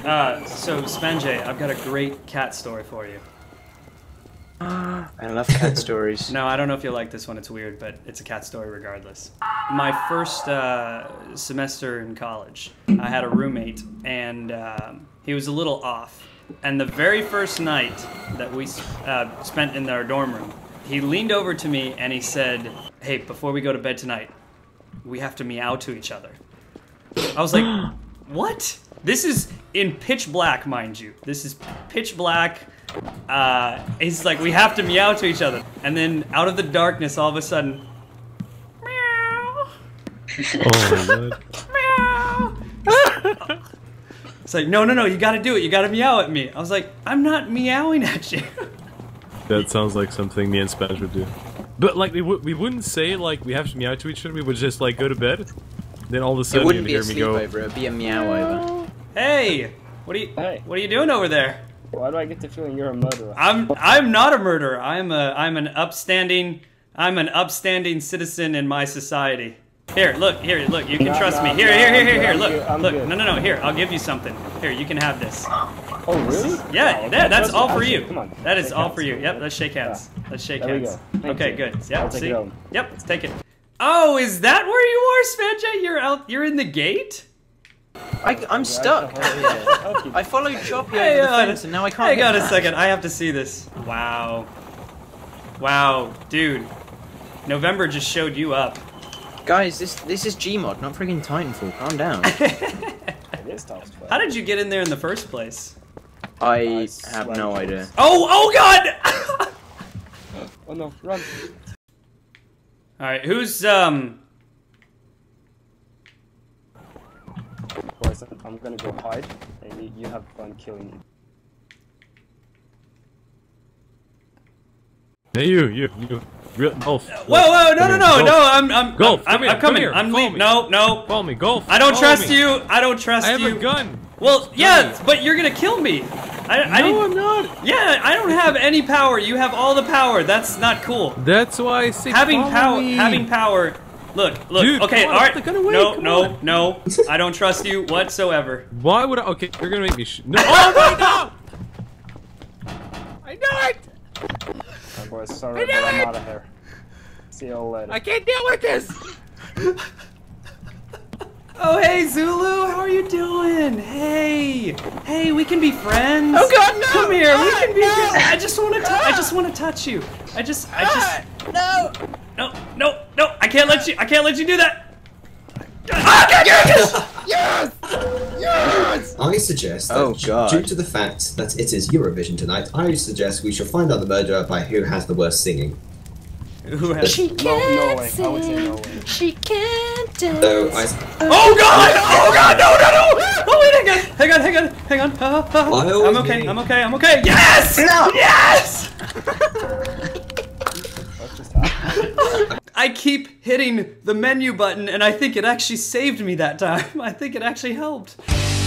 So Spenjay, I've got a great cat story for you. I love cat stories. No, I don't know if you'll like this one. It's weird, but it's a cat story regardless. My first semester in college, I had a roommate, and he was a little off. And the very first night that we spent in our dorm room, he leaned over to me and he said, "Hey, before we go to bed tonight, we have to meow to each other." I was like, "What?" This is in pitch black, mind you. This is pitch black. He's like, "We have to meow to each other." And then out of the darkness, all of a sudden, meow. Oh my Meow. It's like, no, you gotta do it. You gotta meow at me. I was like, "I'm not meowing at you." That sounds like something me and Spanish would do. But like, we wouldn't say like we have to meow to each other. We would just like go to bed. Then all of a It sudden wouldn't you'd be a hear me go. sleepover, it'd be a meow over. Hey, what are you doing over there? Why do I get the feeling you're a murderer? I'm not a murderer. I'm an upstanding citizen in my society. Here, look, you can trust me. Here, look. No, here, I'll give you something. Here, you can have this. Oh, really? Yeah, Oh, okay. that's all for you. Come on. That is Shake all hands. for you. Yep, let's shake hands. Let's shake There we hands. go. Thank Okay, you. good. Yeah, I'll take see? it home. Yep, let's take it. Oh, is that where you are, Spenjay? You're in the gate? I'm stuck. I followed Choppy Hey, over the fence and now I can't Hang get on a back. second, I have to see this. Wow. Wow, dude. November just showed you up. Guys, this is Gmod, not friggin' Titanfall. Calm down. It is tough. How did you get in there in the first place? I have no idea. Oh God! Oh no, run. Alright, who's, Boys, I'm gonna go hide, and you have fun killing me. Hey, you. Golf. Whoa, no, I'm Golf, I'm come here, coming. come here, I'm follow leaving. me. No. Follow me, golf. I don't Follow trust me. you. I don't trust I have you. a gun. Well, yeah, but you're gonna kill me. No, I'm not. Yeah, I don't have any power. You have all the power. That's not cool. That's why I say Having follow power. me. Having power. Look. Dude, Okay, come on, all right. put the gun away, No. I don't trust you whatsoever. Why would I? Okay, you're gonna make me. No. Oh my no! I know it. Oh, boys, sorry, but I'm out of here. See you all later. I can't deal with this. Oh, hey, Zulu, how are you doing? Hey, we can be friends. Oh God, no! Come here, we can be friends. I just want to touch you. No, I can't let you do that. I suggest that Oh, God. due to the fact that it is Eurovision tonight, I suggest we shall find out the murderer by who has the worst singing. Who has? No way. I would say no way. She can't dance. So I. Oh God! No! Oh wait, hang on. I always I'm okay. Yes! No! Yes! What just happened? I keep hitting the menu button, and I think it actually saved me that time. I think it actually helped.